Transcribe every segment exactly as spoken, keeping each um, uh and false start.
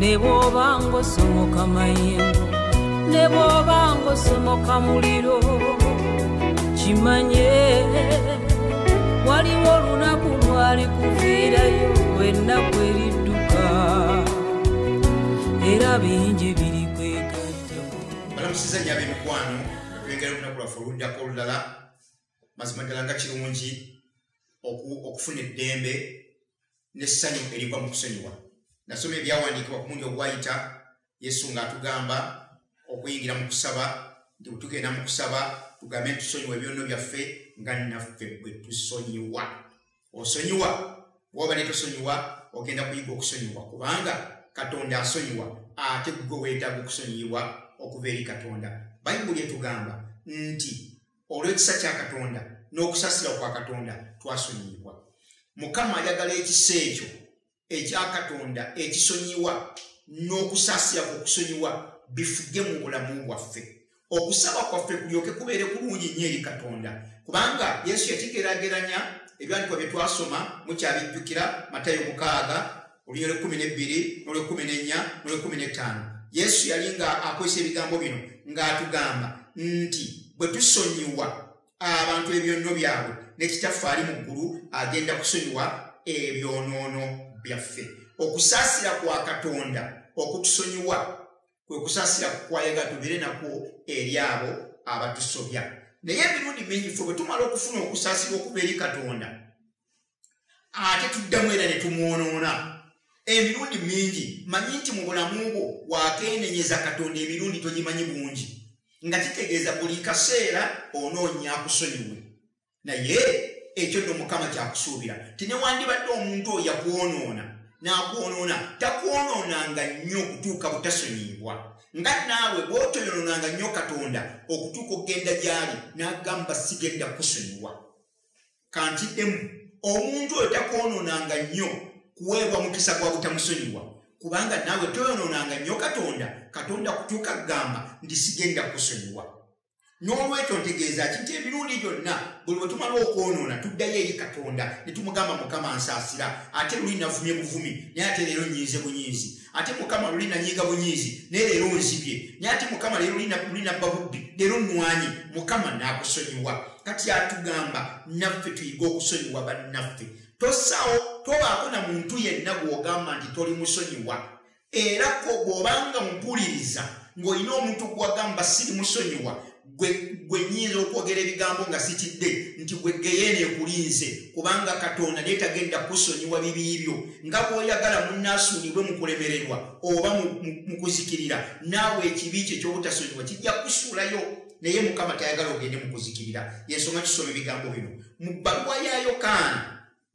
nebo bango somoka mayengo nebo bango somoka muliro chimanye waliwo olunaku lwali kuviirayo wenna kweriduka era bingi biri kwegattamu. Balamusiza nyabe mikwano twengera olunaku lwaffe oluddako olulala mazima ddala nga kirungi okufuna eddembe n'essanyu eriva mu kusonyiwa. Nasoma ebyawandiikibwa ku mundi ogwayita Yesu ng'atugamba okuyingira mu kusaba nti bwe tugenda mu kusaba tugambe tusonyiwa ebyonno byaffe nga naffe bwe tusonyiwa. Osonyiwa bw'oba ne tosonyiwa ogenda kuyiga okusonyiwa kubanga Katonda asonyiwa ate gwe weetaaga okusonyiyibwa okuva eri Katonda. Bayibuli etugamba nti olw'ekisa kya Katonda n'okusaasira kwa Katonda twasonyiyibwa. Mukama ayagala ekisa ekyo ekya Katonda ekisonyiwa n'okusaasira kw'okusonyiwa bifuge mu bulamu bwaffe. Okusaba kwaffe kulyoke kubeere kulungi nnyo eri Katonda kubanga Yesu yakigeraageranya ebyandikwa bye twasoma mukyabijjukira Matayo mukaaga olunyiri olw'ekkumi n'ebbiri n'olw'ekkumi n'ennya n'olw'ekkumi n'ettaano. Yesu yali nga akozesa ebigambo bino ng'atugamba nti bwe tusonyiwa abantu ebyonno byabwe ne Kitaffe ali mu ggulu agenda kusonyiwa ebyonoono byaffe. Okusaasira kwa Katonda okutusonyiwa kwe kusaasira kwayagala tubeere nakwo eri abo abatusobya. Naye emirundi mingi ffe bwe tumala okufuna okusaasira okuva eri Katonda ate tuddamu era ne tumwonoona. Emirundi mingi manyi nti mu bulamu bwo wakeenenyeza Katonda emirundi togimanyi bungi nga kitegeeza buli kaseera onoonya akusonyiwe. Naye ekyo nno Mukama kyakusuubira ti newandibadde omuntu oyo yakwonoona n'akwonoona takwonoonanga nnyo okutuuka butasonyiyibwa nga naawe bw'otoyonoonanga nnyo Katonda okutuuka okugenda gy'ali n'agamba sigenda kusonyiwa. Kantiddemu omuntu oyo takwonoonanga nnyo kuweebwa mukisa gwa butamusonyiwa kubanga naawe toyonoonanga nnyo Katonda Katonda kutuuka kugamba nti sigenda kusonyiwa. N'olwekyo ntegeeza ki nti emirundi gyonna buli bwe tumala okwonoona tuddayo eri Katonda ne tumugamba Mukama ansaasira, ate luli navumye buvumi naye ate leero nyiize bunyiizi, ate Mukama luli nanyiiga bunyiizi naye leero nzibye, naye ate Mukama leero luli nabba bubbi leero nnwanyi. Mukama n'akusonyiwa. Kati atugamba naffe tuyiga okusonyiwa bannaffe. Tosaawo tobaako na muntu yenna gw'ogamba nti toli musonyiwa era ko bw'obanga mpuliriza ng'olina omuntu gw'agamba siri musonyiwa gwe nnyinza okwogera ebigambo nga sitidde nti gwe geyeena ekulinze kubanga Katonda naye tagenda kusonyiwa bibi byo. Nga bw'oyagala munnaasuulibwe mu kulemererwa oba mu kuzikirira naawe ekibi kye ky'obutasonyiwa kijja kusuulayo naye Mukama tayagala ogende mu kuzikirira. Yensonga tusoma ebigambo bino mu bbaluwa ya Yokaana.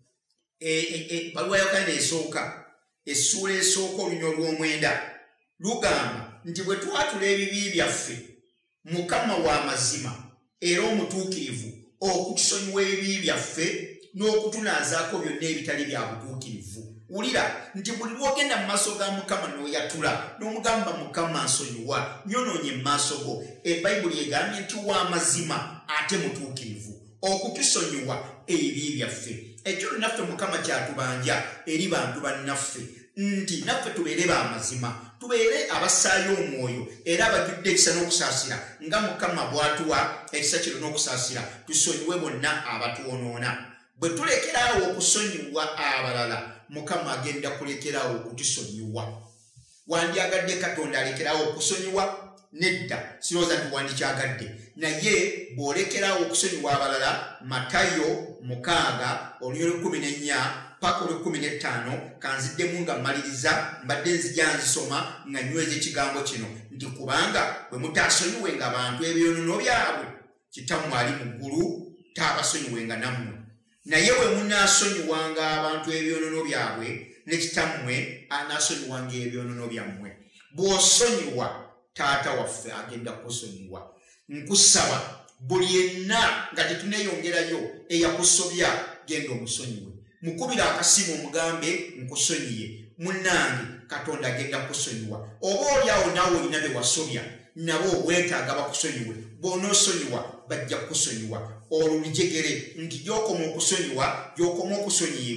Bbaluwa ya Yokaana esooka essuula esooka olunya olw'omwenda lugamba nti bwe twatula ebibi byaffe Mukama wa mazima era omutuukirivu okutusonyiwa ebibi byaffe n'okutunaazaako byonna ebitali bya butuukirivu. Wulira nti buli lw'ogenda mu maaso ga Mukama n'oyatula n'omugamba Mukama nsonyiwa nyonoonye mu maaso go, Ebbayibuli egambye nti wa mazima ate mutuukirivu okutusonyiwa ebibi byaffe. Ekyo naffe Mukama kyatubanja eri bantu bannaffe nti naffe tubeere ba mazima, tubeere abassaayo omwoyo era abajjudde ekisa n'okusaasira nga Mukama bw'atuwa ekisa kino n'okusaasira tusonyiwe bonna abatwonoona. Bwe tulekeraawo okusonyiwa abalala Mukama agenda kulekeraawo okutusonyiwa. Wandyagadde Katonda alekeraawo okusonyiwa? Nedda, sirowooza nti wandikyagadde. Naye bw'olekeraawo okusonyiwa abalala, Matayo mukaaga olunyiri olw'ekkumi n'ennya paka olw'ekkumi n'ettaano kanziddemu nga mmaliriza mbadde nzija nzisoma nga nyweza ekigambo kino nti kubanga bwe mutaasonyiwenga abantu ebyonoono byabwe Kitammwe ali mu ggulu taabasonyiwenga nammwe. Naye bwe munaasonyiwanga abantu ebyonoono byabwe ne Kitammwe anaasonyiwanga ebyonoono byammwe. Bw'osonyiwa Taata waffe agenda kusonyiwa. Nkusaba buli yenna nga tetuneeyongerayo eyakusobya genda omusonyiwe. Mukubira akasimu omugambe nkusonyiye. Munnange Katonda agenda kusonyiwa. Oba olyawo naawe olina be wasobya nabo weetaaga bakusonyiwe. Bw'onoosonyiwa bajja kusonyiwa. Olwo lujegere nti gy'okoma okusonyiwa gy'okoma okusonyiyibwa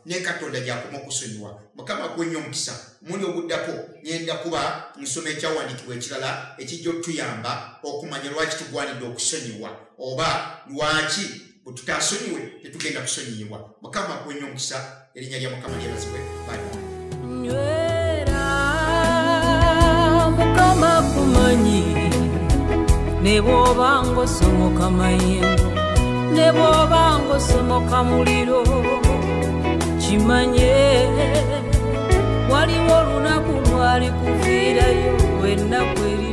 ne Katonda gy'akoma okusonyiwa. Mukama akuwenye omukisa. Muli obuddako ngenda kuba nsoma ekyawandiikibwa ekirala ekijja otuyamba okumanya lwaki tugwanidde okusonyiwa oba lwaki bwe tutaasonyiwe tetugenda kusonyiyibwa. Mukama akuwenye omukisa, erinnya lya Mukama lyebazibwe. Nywera Mukama akumanyi ne bw'oba ng'osomoka mayengo ne bw'oba ng'osomoka muliro kimanye waliwo olunaku lwali kuviirayo ennaku eri